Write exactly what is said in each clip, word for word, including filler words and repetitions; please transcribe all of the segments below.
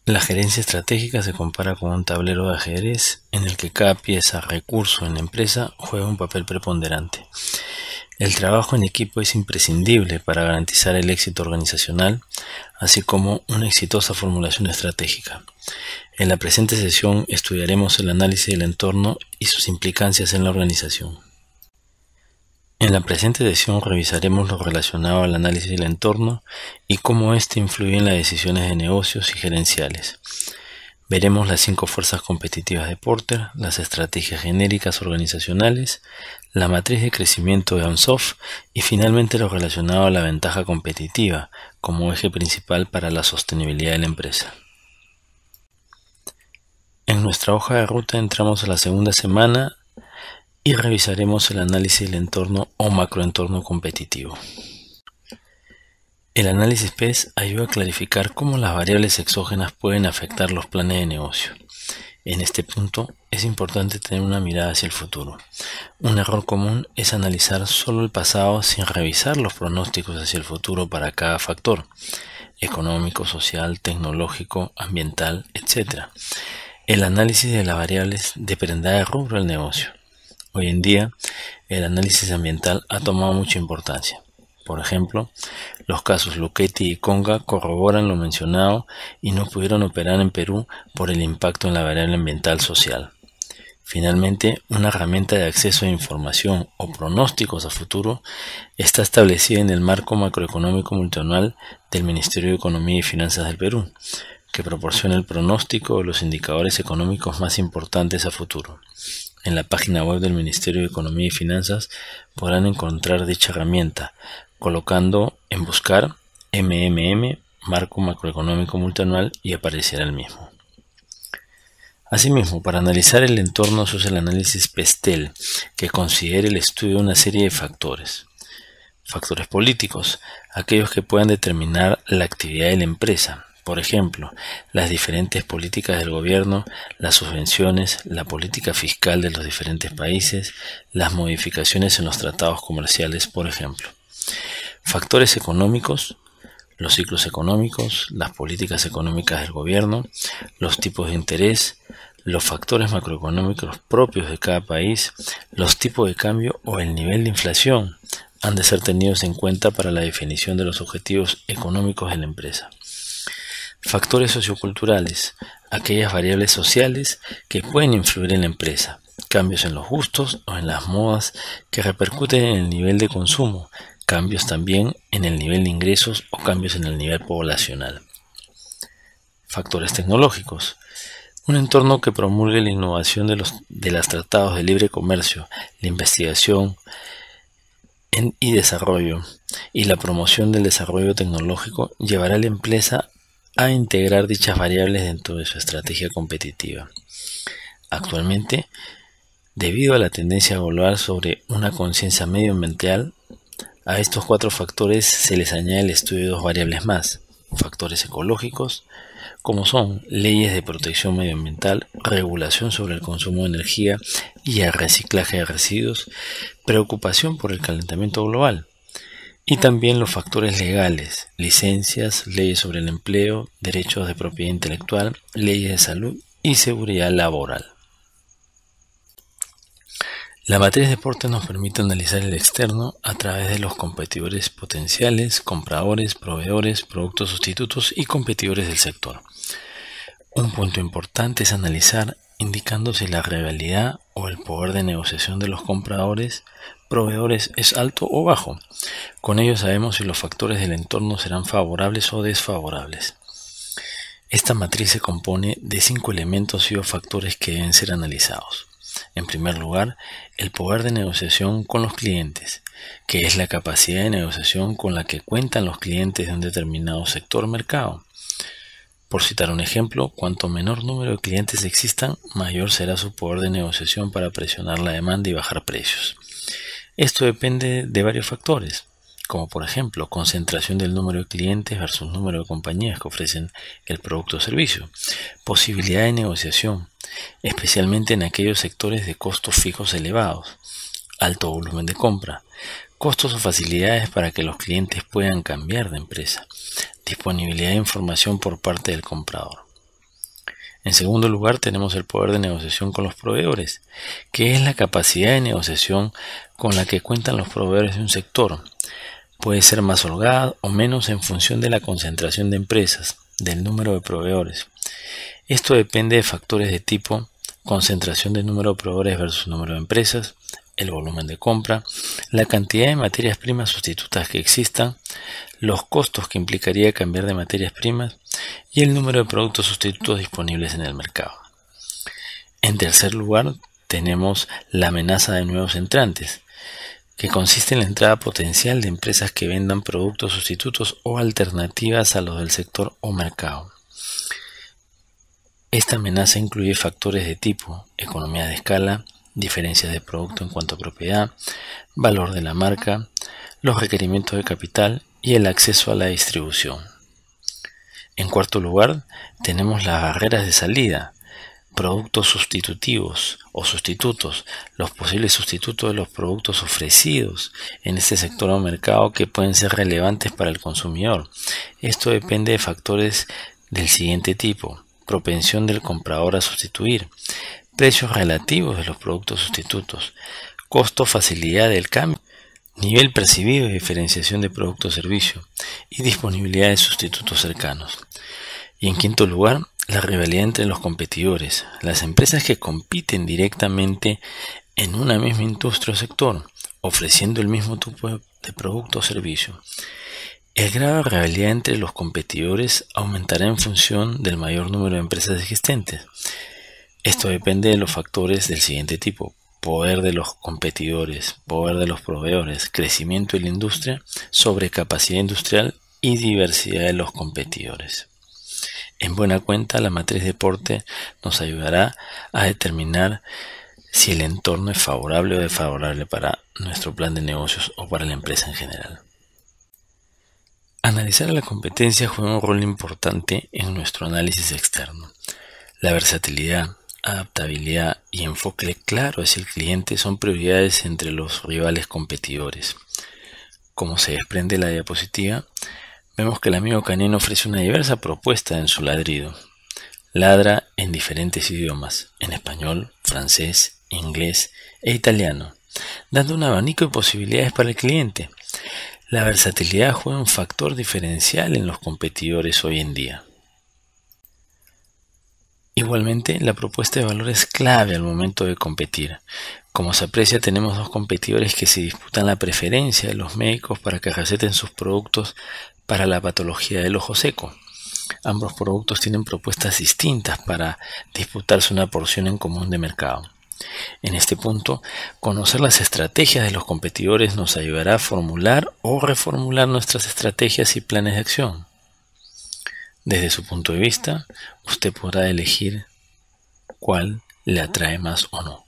La gerencia estratégica se compara con un tablero de ajedrez en el que cada pieza, recurso en la empresa juega un papel preponderante. El trabajo en equipo es imprescindible para garantizar el éxito organizacional, así como una exitosa formulación estratégica. En la presente sesión estudiaremos el análisis del entorno y sus implicancias en la organización. En la presente sesión revisaremos lo relacionado al análisis del entorno y cómo éste influye en las decisiones de negocios y gerenciales. Veremos las cinco fuerzas competitivas de Porter, las estrategias genéricas organizacionales, la matriz de crecimiento de Ansoff y finalmente lo relacionado a la ventaja competitiva como eje principal para la sostenibilidad de la empresa. En nuestra hoja de ruta entramos a la segunda semana y revisaremos el análisis del entorno o macroentorno competitivo. El análisis P E S ayuda a clarificar cómo las variables exógenas pueden afectar los planes de negocio. En este punto es importante tener una mirada hacia el futuro. Un error común es analizar solo el pasado sin revisar los pronósticos hacia el futuro para cada factor, económico, social, tecnológico, ambiental, etcétera. El análisis de las variables dependerá del rubro del negocio. Hoy en día, el análisis ambiental ha tomado mucha importancia. Por ejemplo, los casos Lucchetti y Conga corroboran lo mencionado y no pudieron operar en Perú por el impacto en la variable ambiental social. Finalmente, una herramienta de acceso a información o pronósticos a futuro está establecida en el marco macroeconómico multianual del Ministerio de Economía y Finanzas del Perú, que proporciona el pronóstico de los indicadores económicos más importantes a futuro. En la página web del Ministerio de Economía y Finanzas podrán encontrar dicha herramienta, colocando en buscar M M M, Marco Macroeconómico Multianual, y aparecerá el mismo. Asimismo, para analizar el entorno se usa el análisis PESTEL, que considera el estudio de una serie de factores. Factores políticos, aquellos que puedan determinar la actividad de la empresa. Por ejemplo, las diferentes políticas del gobierno, las subvenciones, la política fiscal de los diferentes países, las modificaciones en los tratados comerciales, por ejemplo. Factores económicos, los ciclos económicos, las políticas económicas del gobierno, los tipos de interés, los factores macroeconómicos propios de cada país, los tipos de cambio o el nivel de inflación han de ser tenidos en cuenta para la definición de los objetivos económicos de la empresa. Factores socioculturales, aquellas variables sociales que pueden influir en la empresa, cambios en los gustos o en las modas que repercuten en el nivel de consumo, cambios también en el nivel de ingresos o cambios en el nivel poblacional. Factores tecnológicos, un entorno que promulgue la innovación de los de los tratados de libre comercio, la investigación en, y desarrollo y la promoción del desarrollo tecnológico llevará a la empresa a integrar dichas variables dentro de su estrategia competitiva. Actualmente, debido a la tendencia global sobre una conciencia medioambiental, a estos cuatro factores se les añade el estudio de dos variables más, factores ecológicos, como son leyes de protección medioambiental, regulación sobre el consumo de energía y el reciclaje de residuos, preocupación por el calentamiento global, y también los factores legales, licencias, leyes sobre el empleo, derechos de propiedad intelectual, leyes de salud y seguridad laboral. La matriz de Porter nos permite analizar el externo a través de los competidores potenciales, compradores, proveedores, productos sustitutos y competidores del sector. Un punto importante es analizar indicando si la rivalidad o el poder de negociación de los compradores, proveedores es alto o bajo. Con ello sabemos si los factores del entorno serán favorables o desfavorables. Esta matriz se compone de cinco elementos y o factores que deben ser analizados. En primer lugar, el poder de negociación con los clientes, que es la capacidad de negociación con la que cuentan los clientes de un determinado sector mercado. Por citar un ejemplo, cuanto menor número de clientes existan, mayor será su poder de negociación para presionar la demanda y bajar precios. Esto depende de varios factores, como por ejemplo concentración del número de clientes versus número de compañías que ofrecen el producto o servicio, posibilidad de negociación, especialmente en aquellos sectores de costos fijos elevados, alto volumen de compra, costos o facilidades para que los clientes puedan cambiar de empresa, disponibilidad de información por parte del comprador. En segundo lugar, tenemos el poder de negociación con los proveedores, que es la capacidad de negociación con la que cuentan los proveedores de un sector. Puede ser más holgada o menos en función de la concentración de empresas, del número de proveedores. Esto depende de factores de tipo concentración de número de proveedores versus número de empresas, el volumen de compra, la cantidad de materias primas sustitutas que existan, los costos que implicaría cambiar de materias primas y el número de productos sustitutos disponibles en el mercado. En tercer lugar, tenemos la amenaza de nuevos entrantes, que consiste en la entrada potencial de empresas que vendan productos sustitutos o alternativas a los del sector o mercado. Esta amenaza incluye factores de tipo economía de escala, diferencias de producto en cuanto a propiedad, valor de la marca, los requerimientos de capital y el acceso a la distribución. En cuarto lugar, tenemos las barreras de salida, productos sustitutivos o sustitutos, los posibles sustitutos de los productos ofrecidos en este sector o mercado que pueden ser relevantes para el consumidor. Esto depende de factores del siguiente tipo: propensión del comprador a sustituir, precios relativos de los productos sustitutos, costo, facilidad del cambio, nivel percibido de diferenciación de producto o servicio y disponibilidad de sustitutos cercanos. Y en quinto lugar, la rivalidad entre los competidores, las empresas que compiten directamente en una misma industria o sector, ofreciendo el mismo tipo de producto o servicio. El grado de rivalidad entre los competidores aumentará en función del mayor número de empresas existentes. Esto depende de los factores del siguiente tipo: poder de los competidores, poder de los proveedores, crecimiento de la industria, sobrecapacidad industrial y diversidad de los competidores. En buena cuenta, la matriz de Porte nos ayudará a determinar si el entorno es favorable o desfavorable para nuestro plan de negocios o para la empresa en general. Analizar a la competencia juega un rol importante en nuestro análisis externo. La versatilidad, adaptabilidad y enfoque claro hacia el cliente son prioridades entre los rivales competidores. Como se desprende de la diapositiva, vemos que el amigo canino ofrece una diversa propuesta en su ladrido. Ladra en diferentes idiomas, en español, francés, inglés e italiano, dando un abanico de posibilidades para el cliente. La versatilidad juega un factor diferencial en los competidores hoy en día. Igualmente, la propuesta de valor es clave al momento de competir. Como se aprecia, tenemos dos competidores que se disputan la preferencia de los médicos para que receten sus productos para la patología del ojo seco. Ambos productos tienen propuestas distintas para disputarse una porción en común de mercado. En este punto, conocer las estrategias de los competidores nos ayudará a formular o reformular nuestras estrategias y planes de acción. Desde su punto de vista, usted podrá elegir cuál le atrae más o no.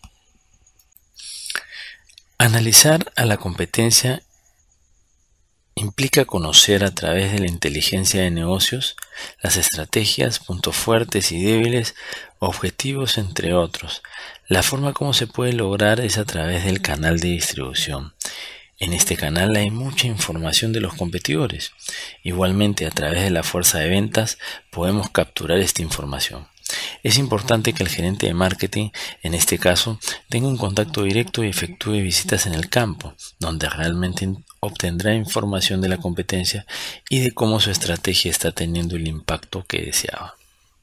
Analizar a la competencia implica conocer a través de la inteligencia de negocios las estrategias, puntos fuertes y débiles, objetivos, entre otros. La forma como se puede lograr es a través del canal de distribución. En este canal hay mucha información de los competidores. Igualmente, a través de la fuerza de ventas podemos capturar esta información. Es importante que el gerente de marketing, en este caso, tenga un contacto directo y efectúe visitas en el campo, donde realmente obtendrá información de la competencia y de cómo su estrategia está teniendo el impacto que deseaba.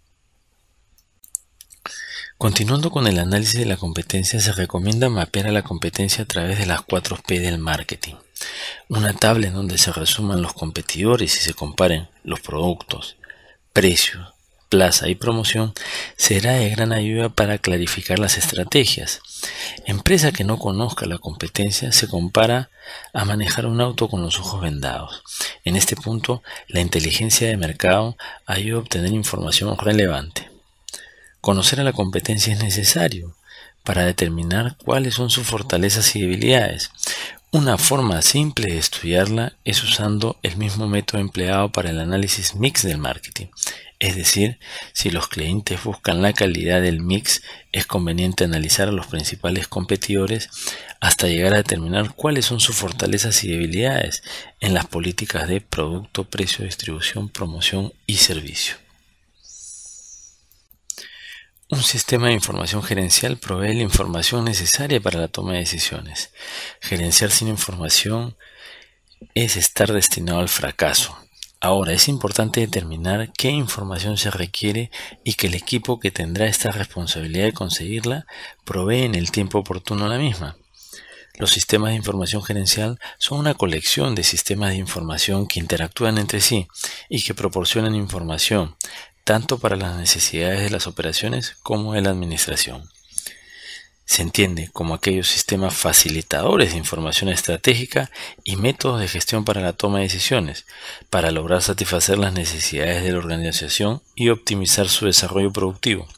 Continuando con el análisis de la competencia, se recomienda mapear a la competencia a través de las cuatro P del marketing. Una tabla en donde se resuman los competidores y se comparen los productos, precios, plaza y promoción será de gran ayuda para clarificar las estrategias. Empresa que no conozca la competencia se compara a manejar un auto con los ojos vendados. En este punto, la inteligencia de mercado ayuda a obtener información relevante. Conocer a la competencia es necesario para determinar cuáles son sus fortalezas y debilidades. Una forma simple de estudiarla es usando el mismo método empleado para el análisis mix del marketing. Es decir, si los clientes buscan la calidad del mix, es conveniente analizar a los principales competidores hasta llegar a determinar cuáles son sus fortalezas y debilidades en las políticas de producto, precio, distribución, promoción y servicio. Un sistema de información gerencial provee la información necesaria para la toma de decisiones. Gerenciar sin información es estar destinado al fracaso. Ahora, es importante determinar qué información se requiere y que el equipo que tendrá esta responsabilidad de conseguirla provee en el tiempo oportuno la misma. Los sistemas de información gerencial son una colección de sistemas de información que interactúan entre sí y que proporcionan información tanto para las necesidades de las operaciones como de la administración. Se entiende como aquellos sistemas facilitadores de información estratégica y métodos de gestión para la toma de decisiones, para lograr satisfacer las necesidades de la organización y optimizar su desarrollo productivo.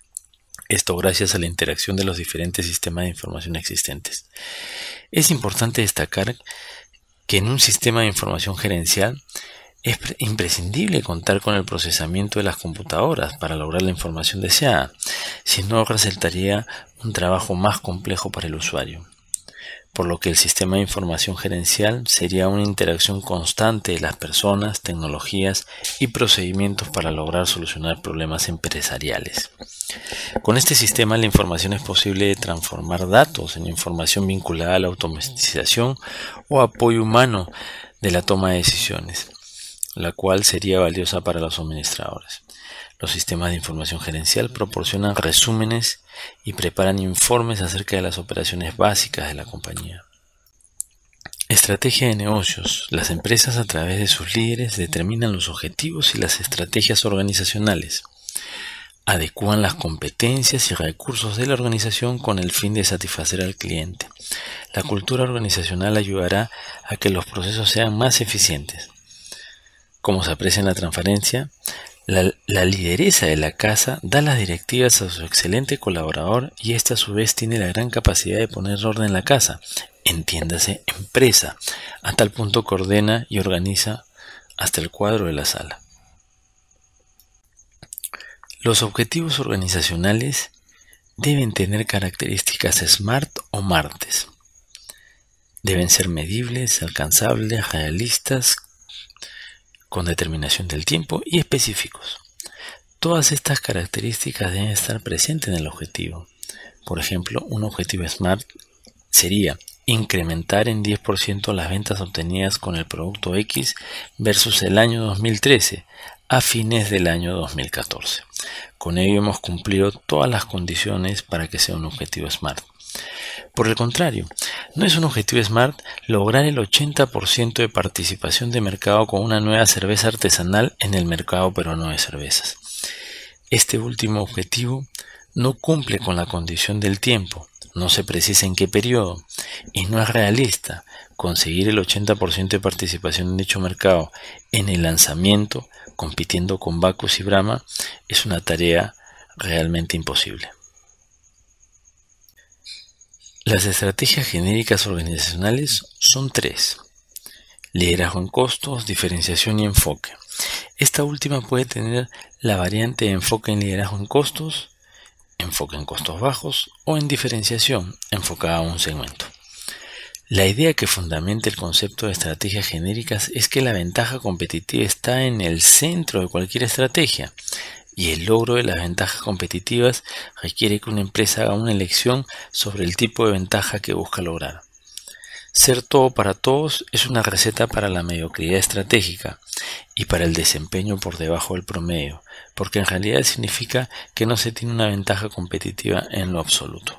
Esto gracias a la interacción de los diferentes sistemas de información existentes. Es importante destacar que en un sistema de información gerencial es imprescindible contar con el procesamiento de las computadoras para lograr la información deseada, si no resultaría un trabajo más complejo para el usuario. Por lo que el sistema de información gerencial sería una interacción constante de las personas, tecnologías y procedimientos para lograr solucionar problemas empresariales. Con este sistema la información es posible de transformar datos en información vinculada a la automatización o apoyo humano de la toma de decisiones, la cual sería valiosa para los administradores. Los sistemas de información gerencial proporcionan resúmenes y preparan informes acerca de las operaciones básicas de la compañía. Estrategia de negocios. Las empresas a través de sus líderes determinan los objetivos y las estrategias organizacionales. Adecúan las competencias y recursos de la organización con el fin de satisfacer al cliente. La cultura organizacional ayudará a que los procesos sean más eficientes. Como se aprecia en la transparencia, la, la lideresa de la casa da las directivas a su excelente colaborador y éste a su vez tiene la gran capacidad de poner orden en la casa, entiéndase empresa, a tal punto que ordena y organiza hasta el cuadro de la sala. Los objetivos organizacionales deben tener características SMART o MARTES. Deben ser medibles, alcanzables, realistas, con determinación del tiempo y específicos. Todas estas características deben estar presentes en el objetivo. Por ejemplo, un objetivo SMART sería incrementar en diez por ciento las ventas obtenidas con el producto X versus el año dos mil trece a fines del año dos mil catorce. Con ello hemos cumplido todas las condiciones para que sea un objetivo SMART. Por el contrario, no es un objetivo SMART lograr el ochenta por ciento de participación de mercado con una nueva cerveza artesanal en el mercado peruano de cervezas. Este último objetivo no cumple con la condición del tiempo, no se precisa en qué periodo, y no es realista. Conseguir el ochenta por ciento de participación en dicho mercado en el lanzamiento, compitiendo con Bacus y Brahma, es una tarea realmente imposible. Las estrategias genéricas organizacionales son tres: liderazgo en costos, diferenciación y enfoque. Esta última puede tener la variante de enfoque en liderazgo en costos, enfoque en costos bajos o en diferenciación, enfocada a un segmento. La idea que fundamenta el concepto de estrategias genéricas es que la ventaja competitiva está en el centro de cualquier estrategia, y el logro de las ventajas competitivas requiere que una empresa haga una elección sobre el tipo de ventaja que busca lograr. Ser todo para todos es una receta para la mediocridad estratégica y para el desempeño por debajo del promedio, porque en realidad significa que no se tiene una ventaja competitiva en lo absoluto.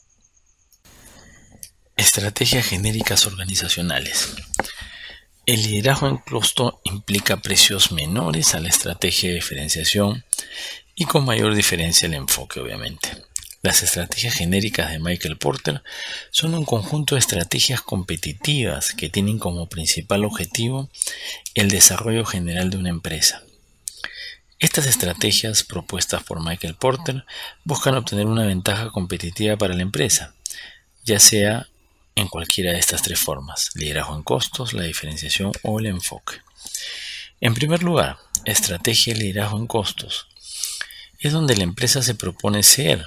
Estrategias genéricas organizacionales. El liderazgo en costo implica precios menores a la estrategia de diferenciación y con mayor diferencia el enfoque, obviamente. Las estrategias genéricas de Michael Porter son un conjunto de estrategias competitivas que tienen como principal objetivo el desarrollo general de una empresa. Estas estrategias propuestas por Michael Porter buscan obtener una ventaja competitiva para la empresa, ya sea en cualquiera de estas tres formas: liderazgo en costos, la diferenciación o el enfoque. En primer lugar, estrategia de liderazgo en costos es donde la empresa se propone ser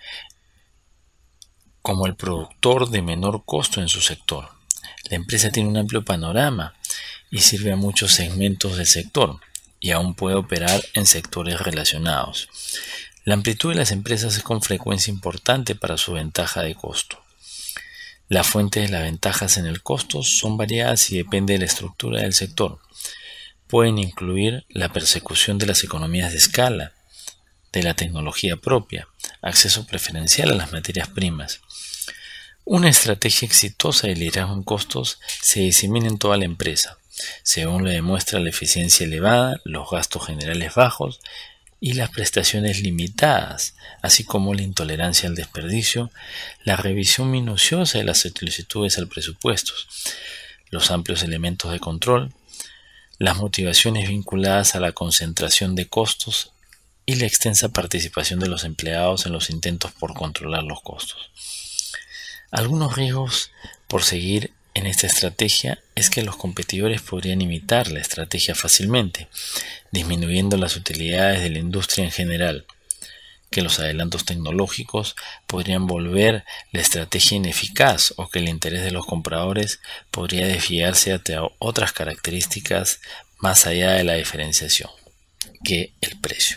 como el productor de menor costo en su sector. La empresa tiene un amplio panorama y sirve a muchos segmentos del sector y aún puede operar en sectores relacionados. La amplitud de las empresas es con frecuencia importante para su ventaja de costo. Las fuentes de las ventajas en el costo son variadas y depende de la estructura del sector. Pueden incluir la persecución de las economías de escala, de la tecnología propia, acceso preferencial a las materias primas. Una estrategia exitosa de liderazgo en costos se disemina en toda la empresa, según lo demuestra la eficiencia elevada, los gastos generales bajos y las prestaciones limitadas, así como la intolerancia al desperdicio, la revisión minuciosa de las solicitudes al presupuesto, los amplios elementos de control, las motivaciones vinculadas a la concentración de costos y la extensa participación de los empleados en los intentos por controlar los costos. Algunos riesgos por seguir en esta estrategia es que los competidores podrían imitar la estrategia fácilmente, disminuyendo las utilidades de la industria en general, que los adelantos tecnológicos podrían volver la estrategia ineficaz o que el interés de los compradores podría desviarse hacia otras características más allá de la diferenciación, que el precio.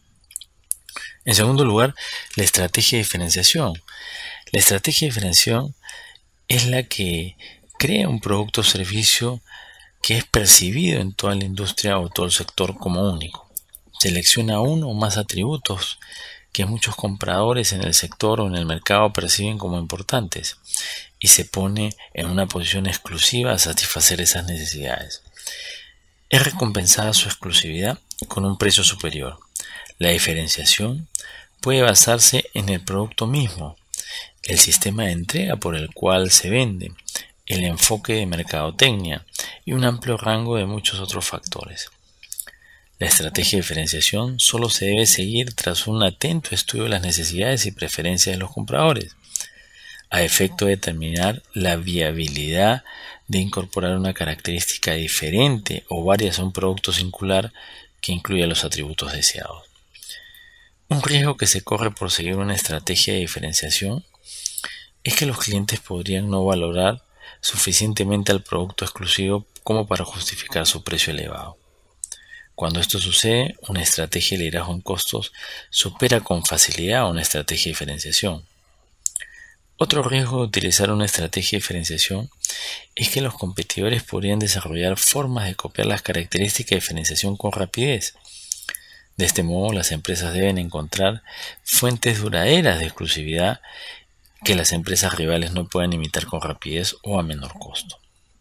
En segundo lugar, la estrategia de diferenciación. La estrategia de diferenciación es la que crea un producto o servicio que es percibido en toda la industria o todo el sector como único. Selecciona uno o más atributos que muchos compradores en el sector o en el mercado perciben como importantes y se pone en una posición exclusiva a satisfacer esas necesidades. Es recompensada su exclusividad con un precio superior. La diferenciación puede basarse en el producto mismo, el sistema de entrega por el cual se vende, el enfoque de mercadotecnia y un amplio rango de muchos otros factores. La estrategia de diferenciación solo se debe seguir tras un atento estudio de las necesidades y preferencias de los compradores, a efecto de determinar la viabilidad de incorporar una característica diferente o varias a un producto singular que incluya los atributos deseados. Un riesgo que se corre por seguir una estrategia de diferenciación es que los clientes podrían no valorar suficientemente al producto exclusivo como para justificar su precio elevado. Cuando esto sucede, una estrategia de liderazgo en costos supera con facilidad una estrategia de diferenciación. Otro riesgo de utilizar una estrategia de diferenciación es que los competidores podrían desarrollar formas de copiar las características de diferenciación con rapidez. De este modo, las empresas deben encontrar fuentes duraderas de exclusividad que las empresas rivales no puedan imitar con rapidez o a menor costo.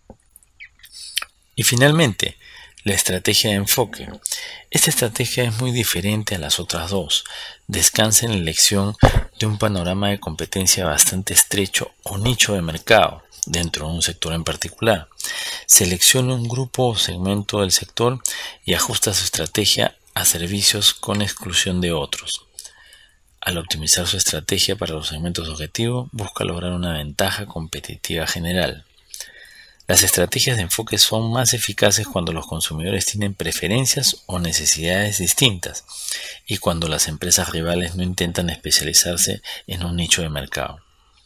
Y finalmente, la estrategia de enfoque. Esta estrategia es muy diferente a las otras dos. Descansa en la elección de un panorama de competencia bastante estrecho o nicho de mercado dentro de un sector en particular. Selecciona un grupo o segmento del sector y ajusta su estrategia a servicios con exclusión de otros. Al optimizar su estrategia para los segmentos objetivos, busca lograr una ventaja competitiva general. Las estrategias de enfoque son más eficaces cuando los consumidores tienen preferencias o necesidades distintas y cuando las empresas rivales no intentan especializarse en un nicho de mercado.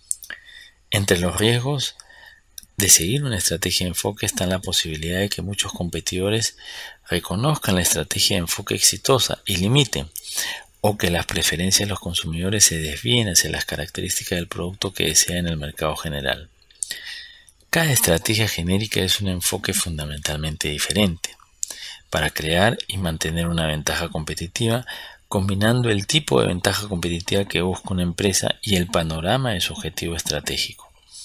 Entre los riesgos de seguir una estrategia de enfoque está la posibilidad de que muchos competidores reconozcan la estrategia de enfoque exitosa y limiten, o que las preferencias de los consumidores se desvíen hacia las características del producto que desea en el mercado general. Cada estrategia genérica es un enfoque fundamentalmente diferente, para crear y mantener una ventaja competitiva, combinando el tipo de ventaja competitiva que busca una empresa y el panorama de su objetivo estratégico.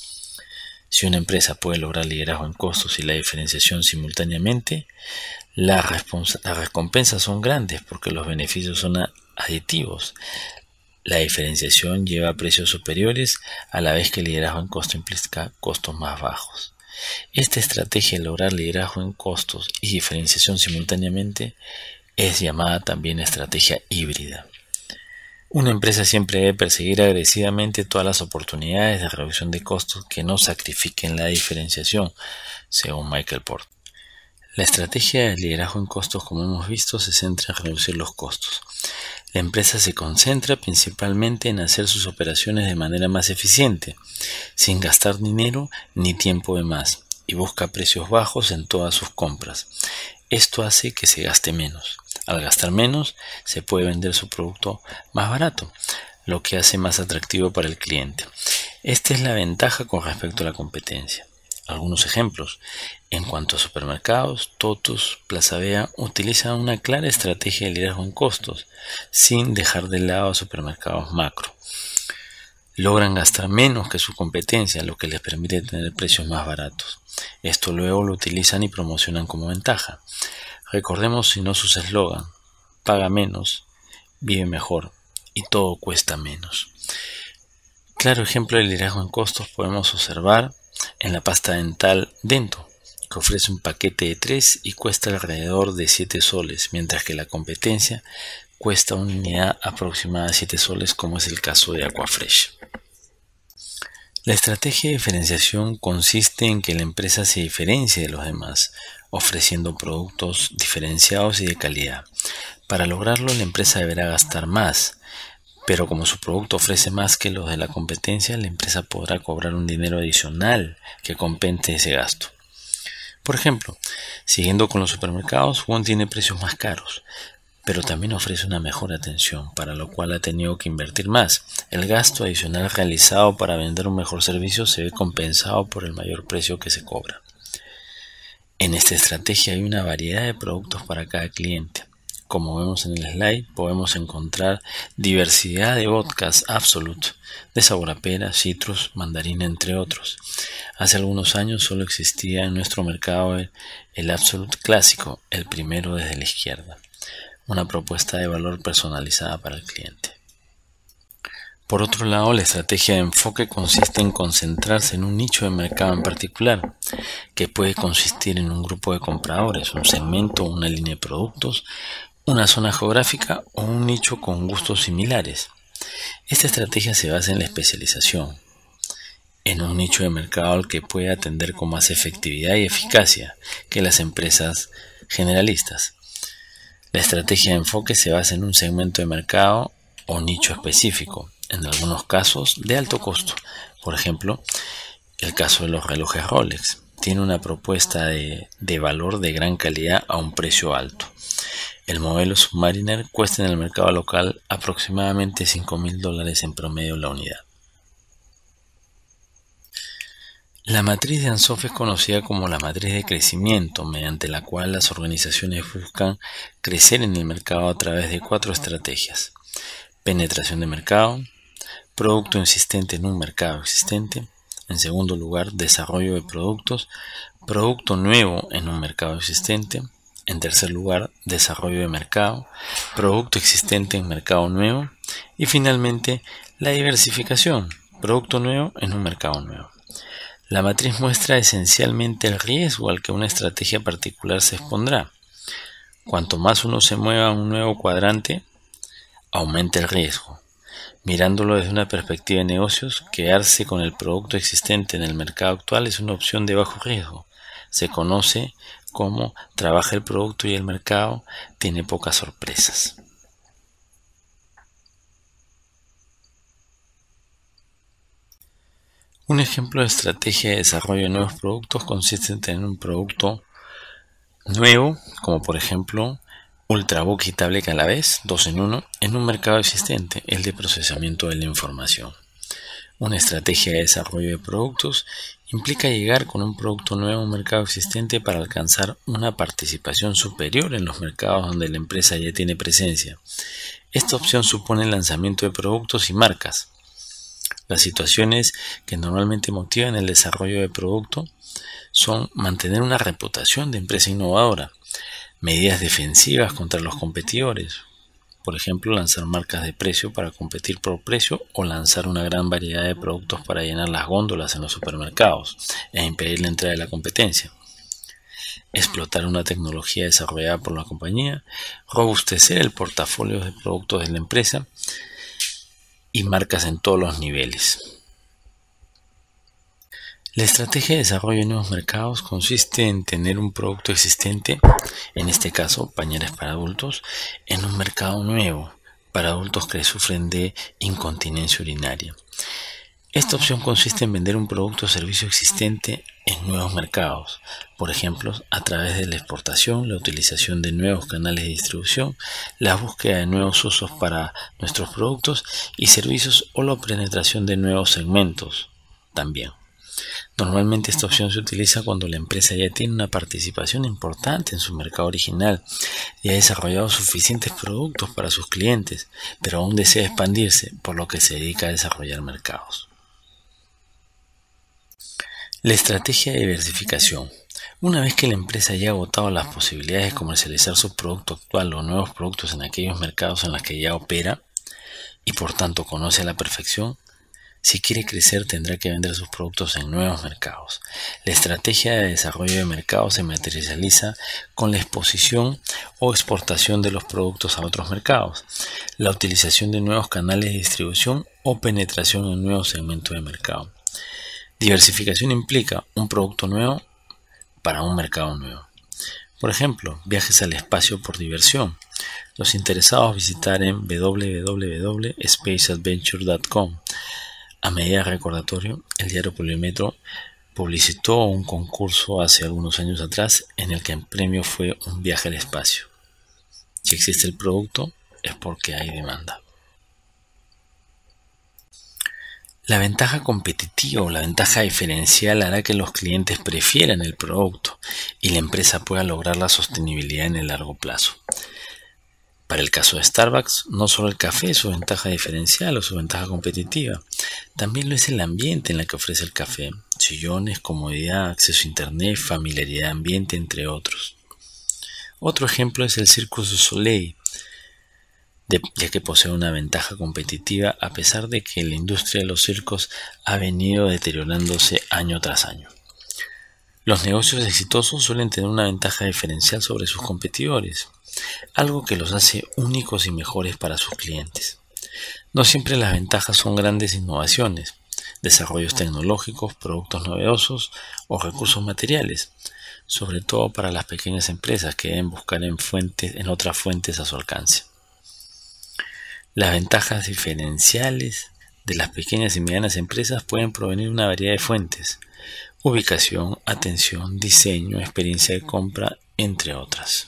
Si una empresa puede lograr liderazgo en costos y la diferenciación simultáneamente, las, las recompensas son grandes porque los beneficios son aditivos. La diferenciación lleva a precios superiores a la vez que el liderazgo en costo implica costos más bajos. Esta estrategia de lograr liderazgo en costos y diferenciación simultáneamente es llamada también estrategia híbrida. Una empresa siempre debe perseguir agresivamente todas las oportunidades de reducción de costos que no sacrifiquen la diferenciación, según Michael Porter. La estrategia de liderazgo en costos, como hemos visto, se centra en reducir los costos. La empresa se concentra principalmente en hacer sus operaciones de manera más eficiente, sin gastar dinero ni tiempo de más, y busca precios bajos en todas sus compras. Esto hace que se gaste menos, Al gastar menos, se puede vender su producto más barato, lo que hace más atractivo para el cliente. Esta es la ventaja con respecto a la competencia. Algunos ejemplos. En cuanto a supermercados, Totus, Plaza Vea utilizan una clara estrategia de liderazgo en costos, sin dejar de lado a supermercados macro. Logran gastar menos que su competencia, lo que les permite tener precios más baratos. Esto luego lo utilizan y promocionan como ventaja. Recordemos si no sus eslogan: paga menos, vive mejor y todo cuesta menos. Claro ejemplo de liderazgo en costos podemos observar en la pasta dental Dento, que ofrece un paquete de tres y cuesta alrededor de siete soles, mientras que la competencia cuesta una unidad aproximada de siete soles, como es el caso de Aquafresh. La estrategia de diferenciación consiste en que la empresa se diferencie de los demás, ofreciendo productos diferenciados y de calidad. Para lograrlo, la empresa deberá gastar más, pero como su producto ofrece más que los de la competencia, la empresa podrá cobrar un dinero adicional que compense ese gasto. Por ejemplo, siguiendo con los supermercados, Wong tiene precios más caros, pero también ofrece una mejor atención, para lo cual ha tenido que invertir más. El gasto adicional realizado para vender un mejor servicio se ve compensado por el mayor precio que se cobra. En esta estrategia hay una variedad de productos para cada cliente. Como vemos en el slide, podemos encontrar diversidad de vodkas Absolut, de sabor a pera, citrus, mandarina, entre otros. Hace algunos años solo existía en nuestro mercado el, el Absolut clásico, el primero desde la izquierda. Una propuesta de valor personalizada para el cliente. Por otro lado, la estrategia de enfoque consiste en concentrarse en un nicho de mercado en particular, que puede consistir en un grupo de compradores, un segmento, una línea de productos, una zona geográfica o un nicho con gustos similares. Esta estrategia se basa en la especialización, en un nicho de mercado al que puede atender con más efectividad y eficacia que las empresas generalistas. La estrategia de enfoque se basa en un segmento de mercado o nicho específico, en algunos casos de alto costo. Por ejemplo, el caso de los relojes Rolex. Tiene una propuesta de, de valor de gran calidad a un precio alto. El modelo Submariner cuesta en el mercado local aproximadamente cinco mil dólares en promedio la unidad. La matriz de Ansoff es conocida como la matriz de crecimiento, mediante la cual las organizaciones buscan crecer en el mercado a través de cuatro estrategias: penetración de mercado, producto insistente en un mercado existente, en segundo lugar, desarrollo de productos, producto nuevo en un mercado existente, en tercer lugar, desarrollo de mercado, producto existente en mercado nuevo, y finalmente, la diversificación, producto nuevo en un mercado nuevo. La matriz muestra esencialmente el riesgo al que una estrategia particular se expondrá. Cuanto más uno se mueva a un nuevo cuadrante, aumenta el riesgo. Mirándolo desde una perspectiva de negocios, quedarse con el producto existente en el mercado actual es una opción de bajo riesgo. Se conoce como trabaja el producto y el mercado tiene pocas sorpresas. Un ejemplo de estrategia de desarrollo de nuevos productos consiste en tener un producto nuevo, como por ejemplo Ultrabook y tablet a la vez, dos en uno, en un mercado existente, el de procesamiento de la información. Una estrategia de desarrollo de productos implica llegar con un producto nuevo a un mercado existente para alcanzar una participación superior en los mercados donde la empresa ya tiene presencia. Esta opción supone el lanzamiento de productos y marcas. Las situaciones que normalmente motivan el desarrollo de producto son mantener una reputación de empresa innovadora, medidas defensivas contra los competidores, por ejemplo, lanzar marcas de precio para competir por precio o lanzar una gran variedad de productos para llenar las góndolas en los supermercados e impedir la entrada de la competencia. Explotar una tecnología desarrollada por la compañía, robustecer el portafolio de productos de la empresa y marcas en todos los niveles. La estrategia de desarrollo de nuevos mercados consiste en tener un producto existente, en este caso pañales para adultos, en un mercado nuevo para adultos que sufren de incontinencia urinaria. Esta opción consiste en vender un producto o servicio existente en nuevos mercados, por ejemplo, a través de la exportación, la utilización de nuevos canales de distribución, la búsqueda de nuevos usos para nuestros productos y servicios o la penetración de nuevos segmentos también. Normalmente esta opción se utiliza cuando la empresa ya tiene una participación importante en su mercado original y ha desarrollado suficientes productos para sus clientes, pero aún desea expandirse, por lo que se dedica a desarrollar mercados. La estrategia de diversificación. Una vez que la empresa ya ha agotado las posibilidades de comercializar su producto actual o nuevos productos en aquellos mercados en los que ya opera y por tanto conoce a la perfección, si quiere crecer tendrá que vender sus productos en nuevos mercados. La estrategia de desarrollo de mercados se materializa con la exposición o exportación de los productos a otros mercados, la utilización de nuevos canales de distribución o penetración en nuevos segmentos de mercado. Diversificación implica un producto nuevo para un mercado nuevo. Por ejemplo, viajes al espacio por diversión. Los interesados visitarán w w w punto space adventure punto com. A medida de recordatorio, el diario Polimetro publicitó un concurso hace algunos años atrás en el que el premio fue un viaje al espacio. Si existe el producto, es porque hay demanda. La ventaja competitiva o la ventaja diferencial hará que los clientes prefieran el producto y la empresa pueda lograr la sostenibilidad en el largo plazo. Para el caso de Starbucks, no solo el café es su ventaja diferencial o su ventaja competitiva, también lo es el ambiente en el que ofrece el café, sillones, comodidad, acceso a internet, familiaridad de ambiente, entre otros. Otro ejemplo es el Cirque du Soleil, de, ya que posee una ventaja competitiva a pesar de que la industria de los circos ha venido deteriorándose año tras año. Los negocios exitosos suelen tener una ventaja diferencial sobre sus competidores, algo que los hace únicos y mejores para sus clientes. No siempre las ventajas son grandes innovaciones, desarrollos tecnológicos, productos novedosos o recursos materiales, sobre todo para las pequeñas empresas que deben buscar en, fuentes, en otras fuentes a su alcance. Las ventajas diferenciales de las pequeñas y medianas empresas pueden provenir de una variedad de fuentes: ubicación, atención, diseño, experiencia de compra, entre otras.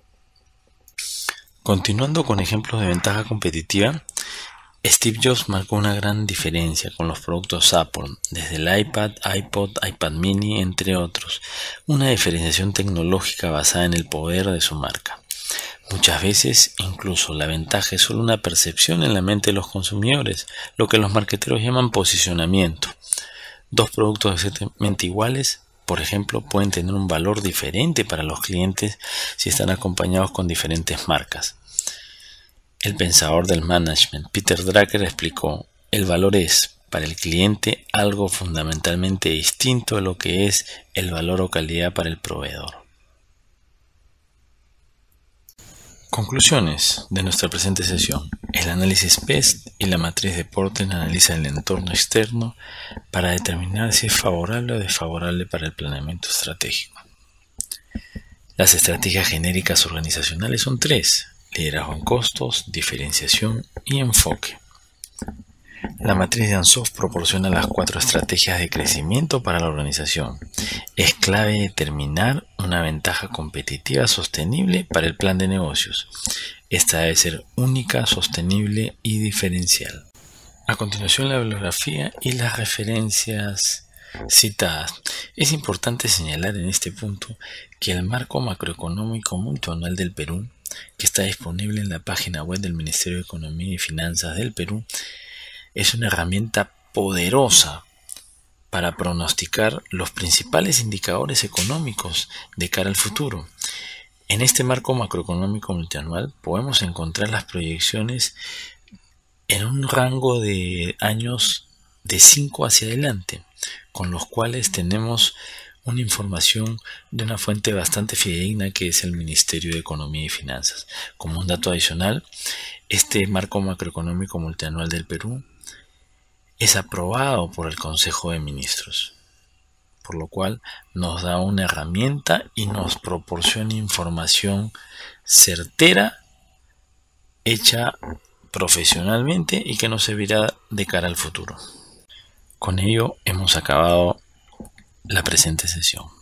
Continuando con ejemplos de ventaja competitiva, Steve Jobs marcó una gran diferencia con los productos Apple, desde el iPad, iPod, iPad mini, entre otros, una diferenciación tecnológica basada en el poder de su marca. Muchas veces, incluso la ventaja es solo una percepción en la mente de los consumidores, lo que los marqueteros llaman posicionamiento. Dos productos exactamente iguales, por ejemplo, pueden tener un valor diferente para los clientes si están acompañados con diferentes marcas. El pensador del management, Peter Drucker, explicó: el valor es, para el cliente, algo fundamentalmente distinto de lo que es el valor o calidad para el proveedor. Conclusiones de nuestra presente sesión. El análisis P E S T y la matriz de Porter analizan el entorno externo para determinar si es favorable o desfavorable para el planeamiento estratégico. Las estrategias genéricas organizacionales son tres: liderazgo en costos, diferenciación y enfoque. La matriz de Ansoff proporciona las cuatro estrategias de crecimiento para la organización. Es clave determinar una ventaja competitiva sostenible para el plan de negocios. Esta debe ser única, sostenible y diferencial. A continuación, la bibliografía y las referencias citadas. Es importante señalar en este punto que el marco macroeconómico multianual del Perú, que está disponible en la página web del Ministerio de Economía y Finanzas del Perú, es una herramienta poderosa para pronosticar los principales indicadores económicos de cara al futuro. En este marco macroeconómico multianual podemos encontrar las proyecciones en un rango de años de cinco hacia adelante, con los cuales tenemos una información de una fuente bastante fidedigna, que es el Ministerio de Economía y Finanzas. Como un dato adicional, este marco macroeconómico multianual del Perú es aprobado por el Consejo de Ministros, por lo cual nos da una herramienta y nos proporciona información certera, hecha profesionalmente y que nos servirá de cara al futuro. Con ello hemos acabado la presente sesión.